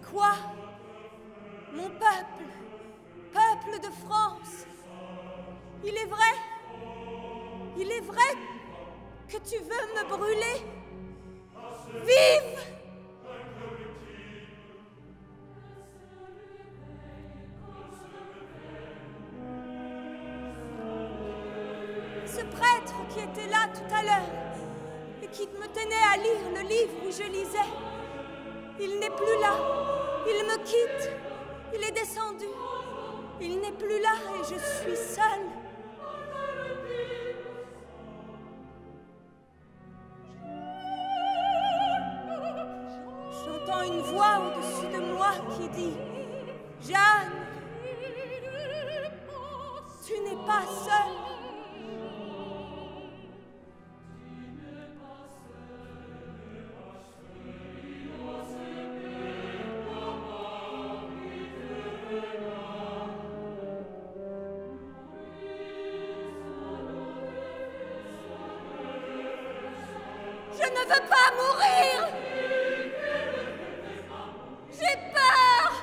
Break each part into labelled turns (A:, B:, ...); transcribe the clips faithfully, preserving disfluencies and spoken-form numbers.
A: Quoi? Mon peuple, peuple de France, il est vrai, il est vrai que tu veux me brûler. Vive! Ce prêtre qui était là tout à l'heure et qui me tenait à lire le livre où je lisais, il n'est plus là, il me quitte, il est descendu, il n'est plus là et je suis seule. J'entends une voix au-dessus de moi qui dit « Jeanne, tu n'es pas seule. » Je ne veux pas mourir! J'ai peur!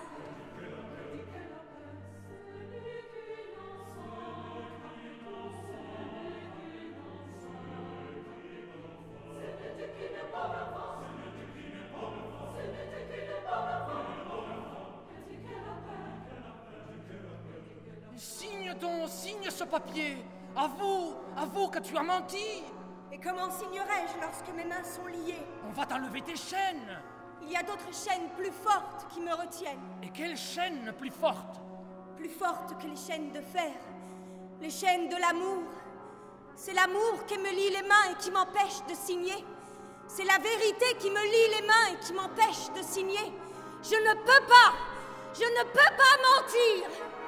B: Signe donc, signe ce papier. Avoue, avoue que tu as menti.
A: Et comment signerais-je lorsque mes mains sont liées?
B: On va t'enlever tes chaînes.
A: Il y a d'autres chaînes plus fortes qui me retiennent.
B: Et quelle chaîne plus forte?
A: Plus fortes que les chaînes de fer. Les chaînes de l'amour. C'est l'amour qui me lie les mains et qui m'empêche de signer. C'est la vérité qui me lie les mains et qui m'empêche de signer. Je ne peux pas, je ne peux pas mentir.